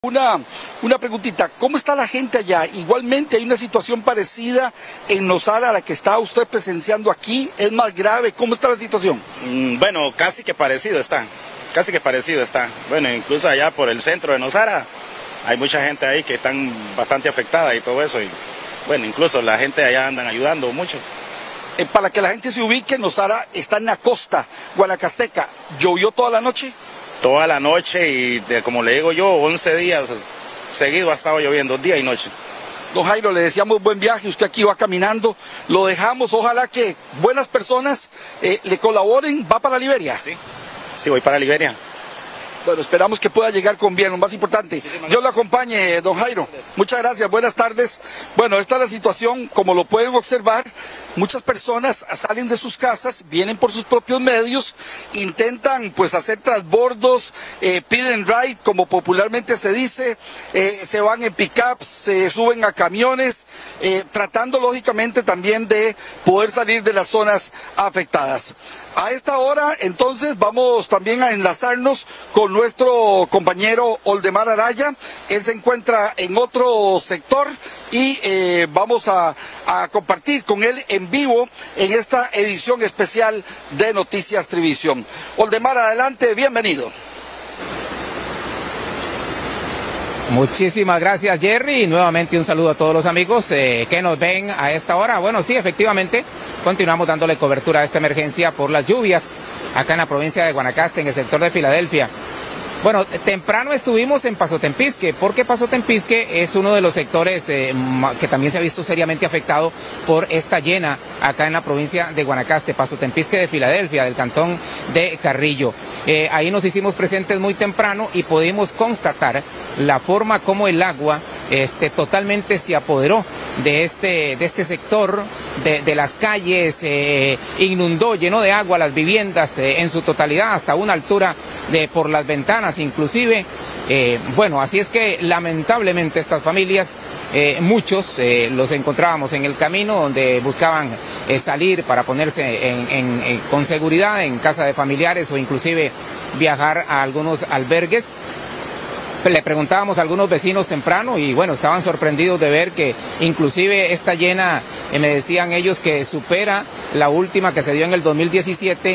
Una preguntita, ¿cómo está la gente allá? Igualmente hay una situación parecida en Nosara a la que está usted presenciando aquí, ¿es más grave? ¿Cómo está la situación? Bueno, casi que parecido está. Bueno, incluso allá por el centro de Nosara hay mucha gente ahí que están bastante afectada y todo eso. Y bueno, incluso la gente allá andan ayudando mucho. Para que la gente se ubique, Nosara está en la costa guanacasteca. ¿Llovió toda la noche? Toda la noche y como le digo yo, 11 días seguidos ha estado lloviendo, día y noche. Don Jairo, le deseamos buen viaje, usted aquí va caminando, lo dejamos, ojalá que buenas personas le colaboren. ¿Va para Liberia? Sí, voy para Liberia. Bueno, esperamos que pueda llegar con bien, lo más importante. Dios lo acompañe, don Jairo. Muchas gracias, buenas tardes. Bueno, esta es la situación, como lo pueden observar, muchas personas salen de sus casas, vienen por sus propios medios, intentan pues hacer transbordos, piden ride, como popularmente se dice, se van en pick-ups, se suben a camiones, tratando lógicamente también de poder salir de las zonas afectadas. A esta hora, entonces, vamos también a enlazarnos con nuestro compañero Oldemar Araya. Él se encuentra en otro sector y vamos a compartir con él en vivo en esta edición especial de Noticias Trivisión. Oldemar, adelante, bienvenido. Muchísimas gracias, Jerry, y nuevamente un saludo a todos los amigos que nos ven a esta hora. Bueno, sí, efectivamente, continuamos dándole cobertura a esta emergencia por las lluvias acá en la provincia de Guanacaste, en el sector de Filadelfia. Bueno, temprano estuvimos en Paso Tempisque, porque Paso Tempisque es uno de los sectores que también se ha visto seriamente afectado por esta llena acá en la provincia de Guanacaste, Paso Tempisque de Filadelfia, del cantón de Carrillo. Ahí nos hicimos presentes muy temprano y pudimos constatar la forma como el agua totalmente se apoderó de este sector, de las calles, inundó, llenó de agua las viviendas en su totalidad, hasta una altura por las ventanas inclusive. Bueno, así es que lamentablemente estas familias, muchos los encontrábamos en el camino donde buscaban salir para ponerse con seguridad en casa de familiares o inclusive viajar a algunos albergues. Le preguntábamos a algunos vecinos temprano y bueno, estaban sorprendidos de ver que inclusive esta llena, me decían ellos que supera la última que se dio en el 2017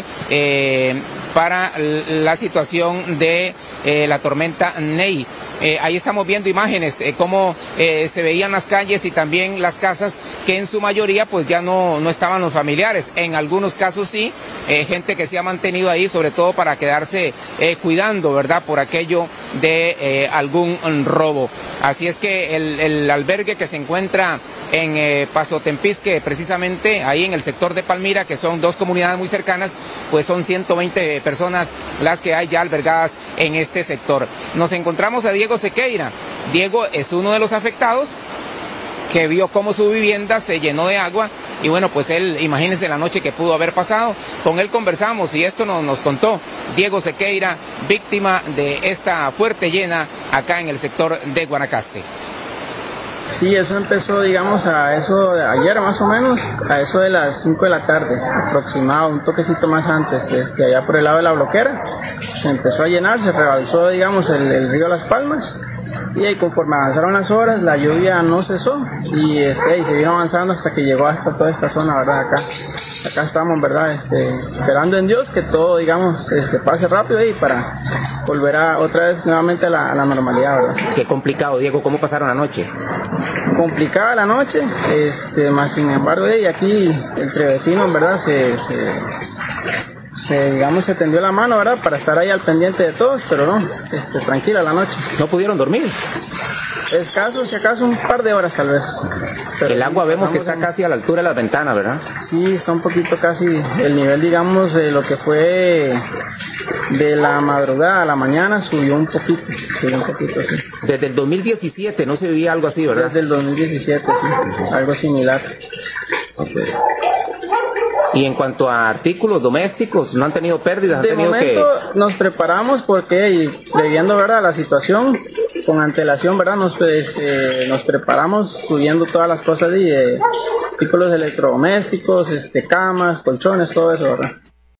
para la situación de la tormenta Ney. Ahí estamos viendo imágenes, cómo se veían las calles y también las casas, que en su mayoría pues ya no estaban los familiares. En algunos casos sí, gente que se ha mantenido ahí, sobre todo para quedarse cuidando, ¿verdad? Por aquello de algún robo. Así es que el albergue que se encuentra en Paso Tempisque, precisamente ahí en el sector de Palmira, que son dos comunidades muy cercanas, pues son 120 personas las que hay ya albergadas en este sector. Nos encontramos a Diego Sequeira. Diego es uno de los afectados que vio cómo su vivienda se llenó de agua y bueno, pues él, imagínense la noche que pudo haber pasado. Con él conversamos y esto nos contó Diego Sequeira, víctima de esta fuerte llena acá en el sector de Guanacaste. Sí, eso empezó, digamos, a eso de ayer más o menos, a eso de las 5 de la tarde, aproximado, un toquecito más antes, allá por el lado de la bloquera, se empezó a llenar, se rebalsó, digamos, el río Las Palmas, y ahí conforme avanzaron las horas, la lluvia no cesó, y se vino avanzando hasta que llegó hasta toda esta zona, ¿verdad? Acá estamos, ¿verdad? Esperando en Dios que todo, digamos, pase rápido y para volver otra vez nuevamente a la normalidad, ¿verdad? Qué complicado, Diego, ¿cómo pasaron la noche? Complicada la noche, más sin embargo, aquí entre vecinos, ¿verdad? Digamos, se tendió la mano, ¿verdad? Para estar ahí al pendiente de todos, pero no, tranquila la noche. ¿No pudieron dormir? Escaso, si acaso un par de horas tal vez. Pero el agua vemos que está casi a la altura de las ventanas, ¿verdad? Sí, está un poquito casi el nivel, digamos, de lo que fue de la madrugada a la mañana, subió un poquito, sí. Desde el 2017 no se vivía algo así, ¿verdad? Desde el 2017, sí, algo similar. Okay. Y en cuanto a artículos domésticos, ¿no han tenido pérdidas? De momento nos preparamos porque, previendo, ¿verdad?, la situación, con antelación, ¿verdad?, nos preparamos subiendo todas las cosas de artículos electrodomésticos, camas, colchones, todo eso, ¿verdad?